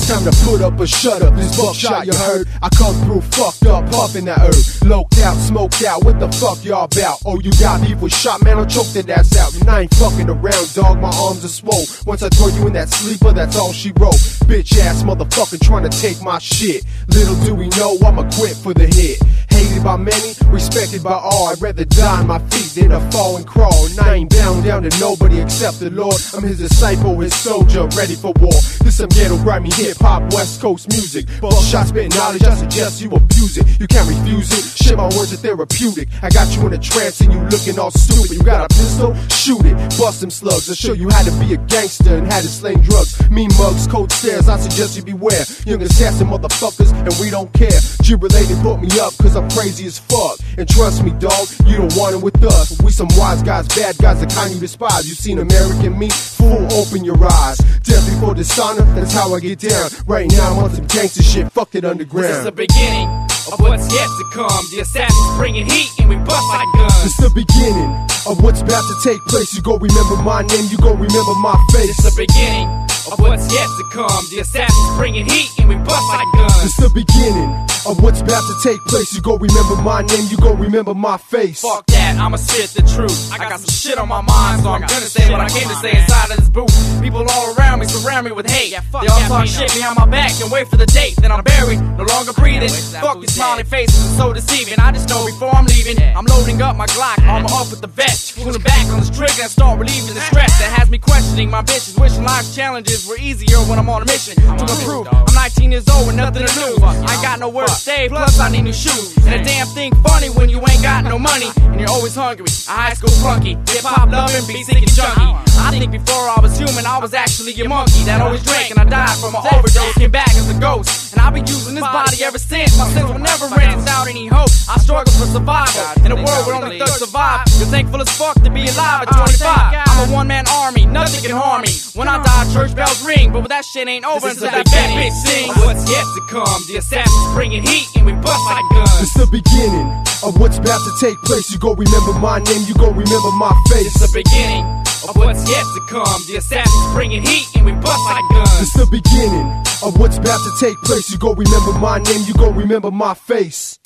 Time to put up or shut up, this buckshot you heard. I come through fucked up, puffin' that herb. Loped out, smoked out, what the fuck y'all about? Oh, you got beef with shot, man, I'll choke that ass out. And I ain't fucking around, dog, my arms are swole. Once I throw you in that sleeper, that's all she wrote. Bitch ass motherfucker trying to take my shit. Little do we know I'm equipped for the hit. Hated by many, respected by all. I'd rather die on my feet than to fall and crawl. And I ain't bound down to nobody except the Lord. I'm his disciple, his soldier, ready for war. This some ghetto grimy hip-hop, West Coast music. Buckshot spit knowledge, I suggest you abuse it. You can't refuse it, shit, my words are therapeutic. I got you in a trance and you looking all stupid. You got a pistol? Shoot it, bust them slugs. I'll show you how to be a gangster and how to sling drugs. Mean mugs, cold stares, I suggest you beware. Young assassin motherfuckers, and we don't care. G-related put me up, cause I'm crazy as fuck. And trust me, dog, you don't want it with us. We some wise guys, bad guys, the kind you despise. You seen American me? Fool, open your eyes. Death before dishonor, that's how I get down. Right now I'm on some gangster shit, fuck it underground. This is the beginning of what's yet to come. The assassins bringing heat and we bust like guns. It's the beginning of what's about to take place. You gon' remember my name, you gon' remember my face. It's the beginning of what's yet to come. The assassins bringing heat and we bust like guns. It's the beginning of what's about to take place. You gon' remember my name, you gon' remember my face. Fuck that, I'ma spit the truth. I got some shit on my mind, so I'm gonna say what I came to say inside of this booth. People all around me surround me with hate. They all talk shit behind my back and wait for the date. Then I'm buried, no longer breathing. Fuck these smiling faces, it's so deceiving. I just know before I'm leaving, I'm loading up my Glock, armor up with the vest, pulling back on this trigger and start relieving the stress that has me questioning my bitches, wishing life's challenges were easier when I'm on a mission to improve. I'm 19 years old with nothing to lose. I ain't got nowhere to stay, plus I need new shoes. And a damn thing funny when you ain't got no money and you're always hungry. A high school flunky, hip-hop loving, be sick and junkie. I think before I was human, I was actually a monkey that always drank, and I died from an overdose, came back as a ghost. And I've been using this body ever since. My sins will never end without any hope. I struggle for survival in a world where only thugs survive. You're thankful as fuck to be alive at 25. I'm a one-man army, nothing can harm me. When I die, church bells ring, but that shit ain't over until that bad bitch sings. What's yet to come? The assassins bringing heat and we bust like guns. It's the beginning of what's about to take place. You gon' remember my name, you gon' remember my face. It's the beginning of what's yet to come. The assassins bringing heat and we bust like guns. It's the beginning of what's about to take place. You gon' remember my name, you gon' remember my face.